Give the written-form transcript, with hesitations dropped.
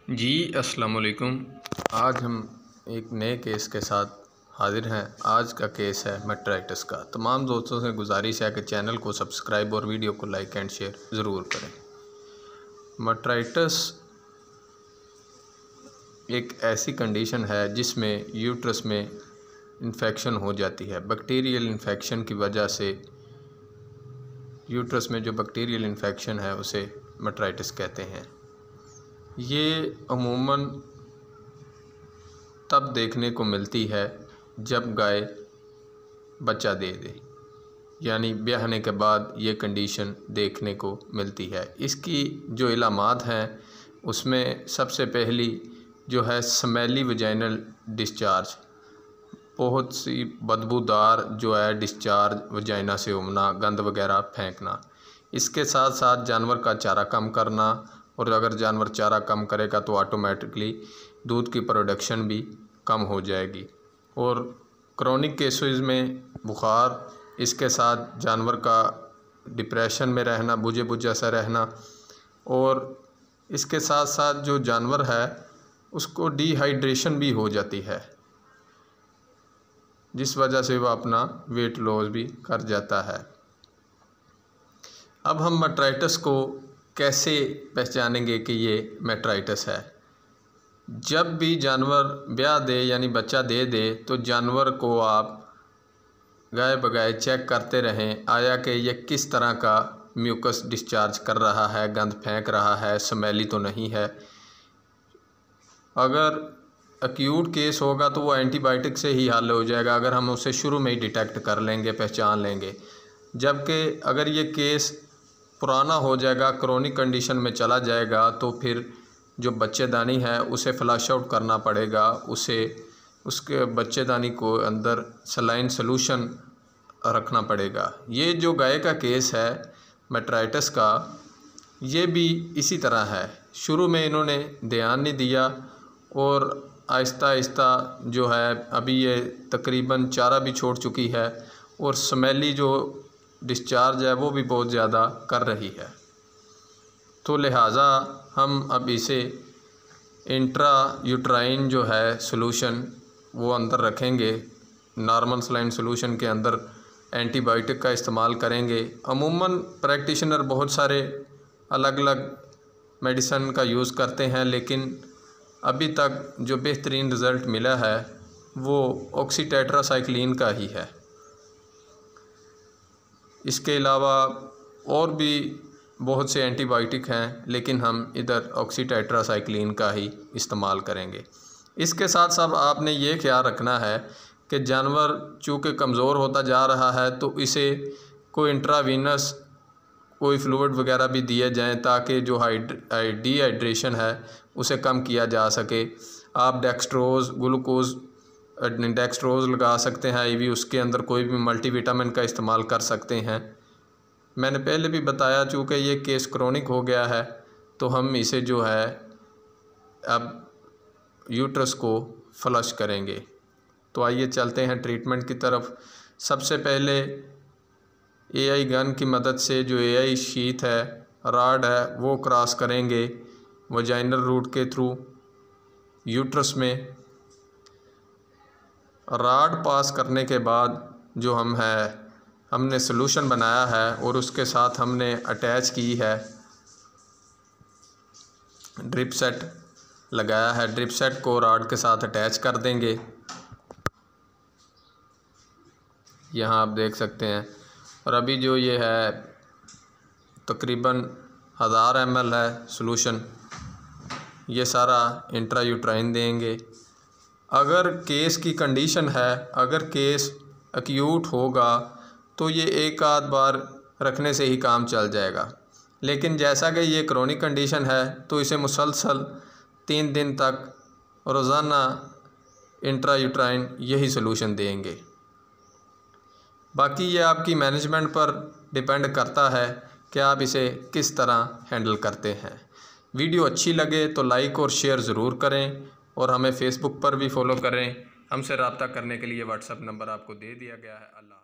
जी अस्सलाम वालेकुम। आज हम एक नए केस के साथ हाज़िर हैं। आज का केस है मेट्राइटिस का। तमाम दोस्तों से गुजारिश है कि चैनल को सब्सक्राइब और वीडियो को लाइक एंड शेयर ज़रूर करें। मेट्राइटिस एक ऐसी कंडीशन है जिसमें यूट्रस में इन्फेक्शन हो जाती है। बैक्टीरियल इन्फेक्शन की वजह से यूट्रस में जो बैक्टीरियल इन्फेक्शन है उसे मेट्राइटिस कहते हैं। ये अमूमन तब देखने को मिलती है जब गाय बच्चा दे दे, यानी ब्याहने के बाद ये कंडीशन देखने को मिलती है। इसकी जो इलामात हैं उसमें सबसे पहली जो है स्मेली वजाइनल डिस्चार्ज, बहुत सी बदबूदार जो है डिस्चार्ज वजाइना से उमना, गंद वगैरह फेंकना। इसके साथ साथ जानवर का चारा कम करना, और अगर जानवर चारा कम करेगा तो ऑटोमेटिकली दूध की प्रोडक्शन भी कम हो जाएगी। और क्रोनिक केसेस में बुखार, इसके साथ जानवर का डिप्रेशन में रहना, बुझे बुझा सा रहना, और इसके साथ साथ जो जानवर है उसको डिहाइड्रेशन भी हो जाती है, जिस वजह से वह अपना वेट लॉस भी कर जाता है। अब हम मेट्राइटिस को कैसे पहचानेंगे कि ये मेट्राइटिस है? जब भी जानवर ब्याह दे यानी बच्चा दे दे तो जानवर को आप गाय बगाए चेक करते रहें, आया कि ये किस तरह का म्यूकस डिस्चार्ज कर रहा है, गंद फेंक रहा है, स्मेली तो नहीं है। अगर एक्यूट केस होगा तो वो एंटीबायोटिक से ही हल हो जाएगा, अगर हम उसे शुरू में ही डिटेक्ट कर लेंगे, पहचान लेंगे। जबकि अगर ये केस पुराना हो जाएगा, क्रोनिक कंडीशन में चला जाएगा, तो फिर जो बच्चेदानी है उसे फ्लश आउट करना पड़ेगा। उसके बच्चेदानी को अंदर सलाइन सॉल्यूशन रखना पड़ेगा। ये जो गाय का केस है मेट्राइटिस का, ये भी इसी तरह है। शुरू में इन्होंने ध्यान नहीं दिया और आहिस्ता आहिस्ता जो है अभी ये तकरीबन चारा भी छोड़ चुकी है और स्मेली जो डिस्चार्ज है वो भी बहुत ज़्यादा कर रही है। तो लिहाजा हम अब इसे इंट्रा यूट्राइन जो है सॉल्यूशन वो अंदर रखेंगे। नॉर्मल सलाइन सॉल्यूशन के अंदर एंटीबायोटिक का इस्तेमाल करेंगे। अमूमन प्रैक्टिशनर बहुत सारे अलग अलग मेडिसन का यूज़ करते हैं, लेकिन अभी तक जो बेहतरीन रिज़ल्ट मिला है वो ऑक्सीटेट्रासाइक्लिन का ही है। इसके अलावा और भी बहुत से एंटीबायोटिक हैं, लेकिन हम इधर ऑक्सीटेट्रासाइक्लिन का ही इस्तेमाल करेंगे। इसके साथ साथ आपने ये ख्याल रखना है कि जानवर चूँकि कमज़ोर होता जा रहा है तो इसे कोई इंट्रावीनस कोई फ्लूइड वगैरह भी दिए जाएं, ताकि जो डिहाइड्रेशन है उसे कम किया जा सके। आप डेक्स्ट्रोज़, ग्लूकोज डेक्स्ट्रोज़ लगा सकते हैं IV, उसके अंदर कोई भी मल्टीविटामिन का इस्तेमाल कर सकते हैं। मैंने पहले भी बताया, चूँकि ये केस क्रोनिक हो गया है तो हम इसे जो है अब यूट्रस को फ्लश करेंगे। तो आइए चलते हैं ट्रीटमेंट की तरफ। सबसे पहले AI गन की मदद से जो AI शीथ है, रॉड है, वो क्रॉस करेंगे वजाइनल रूट के थ्रू यूट्रस में। रॉड पास करने के बाद जो हमने सॉल्यूशन बनाया है और उसके साथ हमने अटैच की है ड्रिप सेट लगाया है। ड्रिप सेट को रॉड के साथ अटैच कर देंगे। यहाँ आप देख सकते हैं। और अभी जो ये है तकरीबन 1000 ml है सॉल्यूशन, ये सारा इंट्रायूट्राइन देंगे। अगर केस की कंडीशन है, अगर केस एक्यूट होगा तो ये एक आध बार रखने से ही काम चल जाएगा, लेकिन जैसा कि ये क्रोनिक कंडीशन है तो इसे मुसलसल 3 दिन तक रोज़ाना इंट्रायूट्राइन यही सॉल्यूशन देंगे। बाकी ये आपकी मैनेजमेंट पर डिपेंड करता है कि आप इसे किस तरह हैंडल करते हैं। वीडियो अच्छी लगे तो लाइक और शेयर ज़रूर करें, और हमें फेसबुक पर भी फॉलो करें। हमसे रब्ता करने के लिए व्हाट्सएप नंबर आपको दे दिया गया है। अल्लाह।